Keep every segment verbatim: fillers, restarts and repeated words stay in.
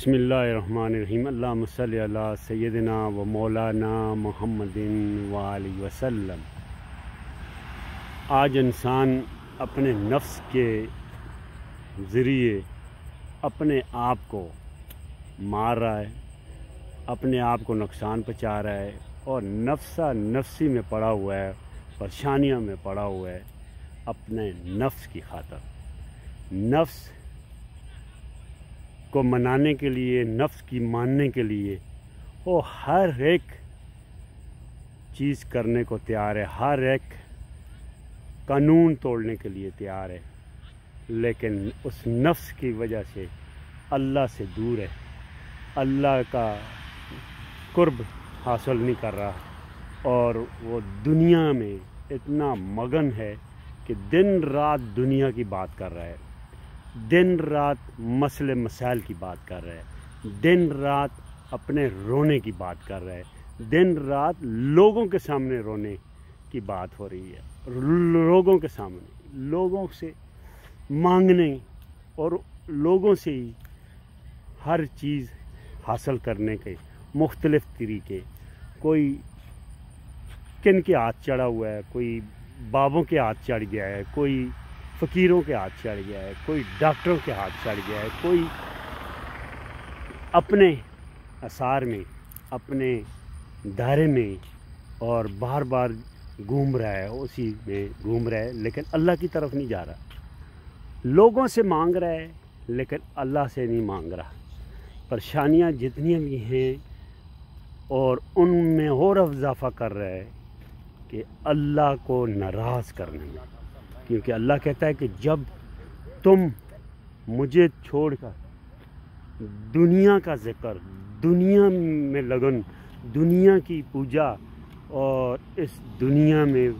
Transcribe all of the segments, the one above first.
बिस्मिल्लाहिर्रहमानिर्रहीम। अल्लाहुम्मा सल्लि अला सय्यदिना व मौलाना मुहम्मदिन व आलिहि वसल्लम। आज इंसान अपने नफ्स के ज़रिए अपने आप को मार रहा है, अपने आप को नुकसान पहुंचा रहा है और नफ्सा नफ्सी में पड़ा हुआ है, परेशानियों में पड़ा हुआ है अपने नफ्स की खातिर। नफ्स को मनाने के लिए, नफ्स की मानने के लिए वो हर एक चीज़ करने को तैयार है, हर एक कानून तोड़ने के लिए तैयार है, लेकिन उस नफ्स की वजह से अल्लाह से दूर है, अल्लाह का कुर्ब हासिल नहीं कर रहा और वो दुनिया में इतना मगन है कि दिन रात दुनिया की बात कर रहा है, दिन रात मसले मसाइल की बात कर रहा है, दिन रात अपने रोने की बात कर रहा है, दिन रात लोगों के सामने रोने की बात हो रही है, लोगों के सामने लोगों से मांगने और लोगों से ही हर चीज़ हासिल करने के मुख्तलिफ़ तरीके। कोई किन के हाथ चढ़ा हुआ है, कोई बाबों के हाथ चढ़ गया है, कोई फ़कीरों के हाथ चढ़ गया है, कोई डॉक्टरों के हाथ चढ़ गया है, कोई अपने आसार में, अपने दायरे में और बार बार घूम रहा है, उसी में घूम रहा है, लेकिन अल्लाह की तरफ नहीं जा रहा। लोगों से मांग रहा है लेकिन अल्लाह से नहीं मांग रहा। परेशानियाँ जितनी भी हैं और उनमें और इजाफा कर रहा है कि अल्लाह को नाराज़ करने में, क्योंकि अल्लाह कहता है कि जब तुम मुझे छोड़कर दुनिया का ज़िक्र, दुनिया में लगन, दुनिया की पूजा और इस दुनिया में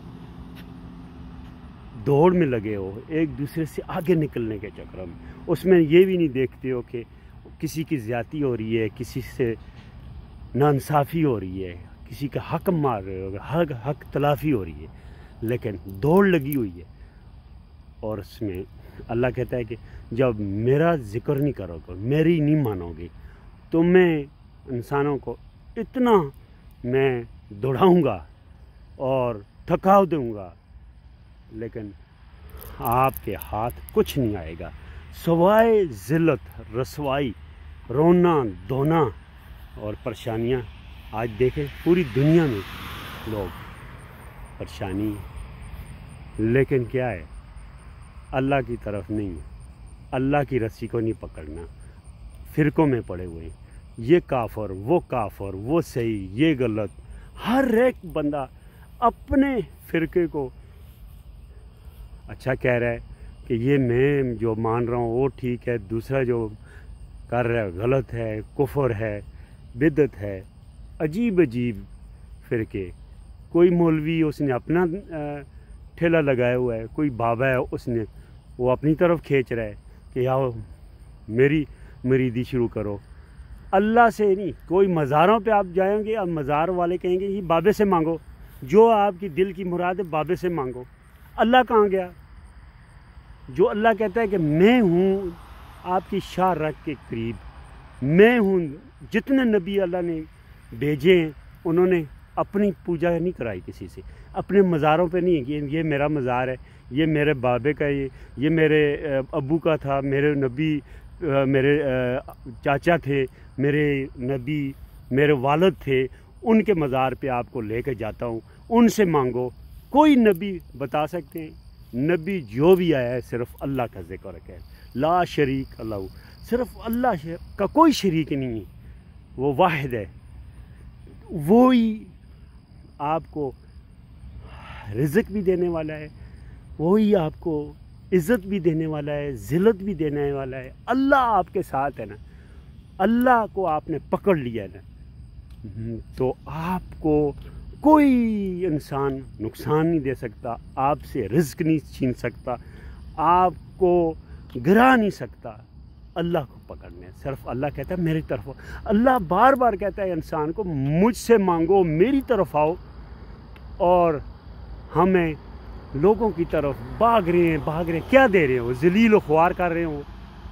दौड़ में लगे हो, एक दूसरे से आगे निकलने के चक्कर में, उसमें ये भी नहीं देखते हो कि किसी की ज़्यादती हो रही है, किसी से नाइंसाफ़ी हो रही है, किसी का हक मार रहे हो, हक हक तलाफ़ी हो रही है, लेकिन दौड़ लगी हुई है। और उसमें अल्लाह कहता है कि जब मेरा ज़िक्र नहीं करोगे, मेरी नहीं मानोगे, तो मैं इंसानों को इतना मैं दौड़ाऊँगा और थका दूँगा, लेकिन आपके हाथ कुछ नहीं आएगा सवाए ज़िल्लत, रसवाई, रोना धोना और परेशानियाँ। आज देखें पूरी दुनिया में लोग परेशानी, लेकिन क्या है, अल्लाह की तरफ नहीं, अल्लाह की रस्सी को नहीं पकड़ना, फ़िरक़ों में पड़े हुए, ये काफ़र, वो काफ़र, वो सही, ये गलत। हर एक बंदा अपने फ़िरक़े को अच्छा कह रहा है कि ये मैं जो मान रहा हूँ वो ठीक है, दूसरा जो कर रहा है गलत है, कुफ़र है, बिदत है। अजीब अजीब फ़िरक़े। कोई मौलवी उसने अपना ठेला लगाया हुआ है, कोई बाबा है उसने वो अपनी तरफ खींच रहा है कि आओ मेरी मरीदी शुरू करो। अल्लाह से नहीं, कोई मज़ारों पे आप जाएंगे, अब मज़ार वाले कहेंगे ये बाबे से मांगो, जो आपकी दिल की मुराद है बाबे से मांगो। अल्लाह कहाँ गया? जो अल्लाह कहता है कि मैं हूँ आपकी शाह रख के करीब, मैं हूँ। जितने नबी अल्लाह ने भेजे हैं उन्होंने अपनी पूजा नहीं कराई किसी से, अपने मज़ारों पे नहीं है कि ये मेरा मज़ार है, ये मेरे बाबे का, ये ये मेरे अब्बू का था, मेरे नबी, मेरे चाचा थे, मेरे नबी, मेरे वालिद थे, उनके मज़ार पे आपको लेकर जाता हूँ, उनसे मांगो। कोई नबी बता सकते हैं? नबी जो भी आया है सिर्फ़ अल्लाह का ज़िक्र है, ला शरीक अल्लाह, सिर्फ़ अल्लाह का कोई शरीक नहीं है, वो वाहिद है। वो ही आपको रिज़्क़ भी देने वाला है, वही आपको इज़्ज़त भी देने वाला है, ज़िल्लत भी देने वाला है। अल्लाह आपके साथ है ना, अल्लाह को आपने पकड़ लिया ना, तो आपको कोई इंसान नुकसान नहीं दे सकता, आपसे रिज़्क़ नहीं छीन सकता, आपको गिरा नहीं सकता। अल्लाह को पकड़ने, सिर्फ अल्लाह कहता है मेरी तरफ। अल्लाह बार बार कहता है इंसान को मुझसे मांगो, मेरी तरफ आओ, और हमें लोगों की तरफ भाग रहे हैं भाग रहे हैं क्या दे रहे हो? ज़लील व ख्वार कर रहे हो,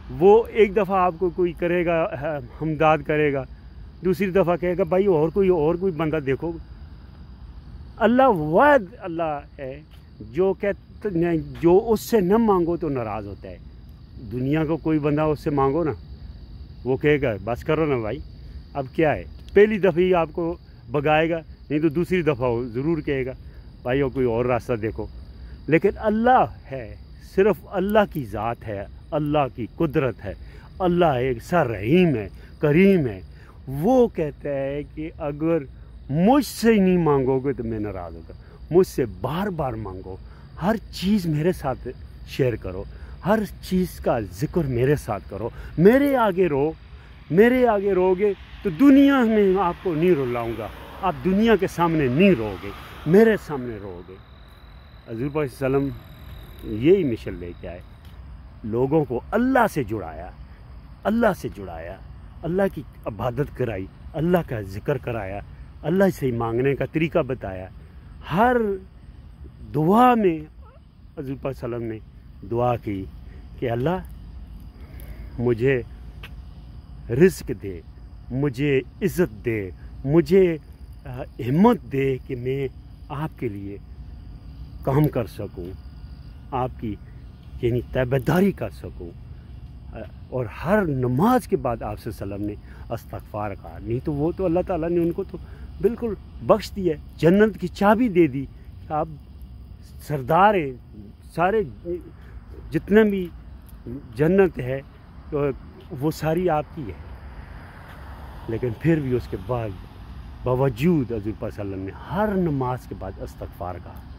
وہ ایک دفعہ آپ کو کوئی کرے گا ہمداد کرے گا، دوسری دفعہ کہے گا بھائی اور کوئی اور کوئی بندہ دیکھو۔ اللہ واحد اللہ ہے جو کہ جو اس سے نہ مانگو تو ناراض ہوتا ہے۔ دنیا کو کوئی بندہ اس سے مانگو نا، وہ کہے گا بس کرو نا بھائی، اب کیا ہے، پہلی دفعہ ہی آپ کو بگائے گا، نہیں تو دوسری دفعہ وہ ضرور کہے گا بھائی اور کوئی اور راستہ دیکھو۔ لیکن اللہ ہے، صرف اللہ کی ذات ہے، اللہ کی قدرت ہے، اللہ ایک سر رحیم ہے، کریم ہے۔ وہ کہتا ہے کہ اگر مجھ سے نہیں مانگو گے تو میں ناراض ہوگا، مجھ سے بار بار مانگو، ہر چیز میرے ساتھ شیئر کرو، ہر چیز کا ذکر میرے ساتھ کرو، میرے آگے رہو، میرے آگے رہو گے تو دنیا میں آپ کو نہیں رلاؤں گا، آپ دنیا کے سامنے نہیں رہو گے، میرے سامنے رہو گے۔ حضور پاک صلی اللہ علیہ وسلم یہی مشن لے کے آئے، لوگوں کو اللہ سے جڑایا، اللہ سے جڑایا، اللہ کی عبادت کرائی، اللہ کا ذکر کرایا، اللہ سے مانگنے کا طریقہ بتایا۔ ہر دعا میں حضور پاک صلی اللہ علیہ وسلم نے دعا کی کہ اللہ مجھے رزق دے، مجھے عزت دے، مجھے ہمت دے کہ میں آپ کے لیے کام کر سکوں، آپ کی یعنی تابعداری کر سکوں۔ اور ہر نماز کے بعد آپ صلی اللہ علیہ وسلم نے استغفار کہا، نہیں تو وہ تو اللہ تعالیٰ نے ان کو تو بالکل بخش دیا، جنت کی چابی دے دی کہ آپ سردار ہیں، سارے جتنے بھی جنت ہے وہ ساری آپ کی ہے۔ لیکن پھر بھی اس کے بعد باوجود حضور پاک صلی اللہ علیہ وسلم نے ہر نماز کے بعد استغفار کہا۔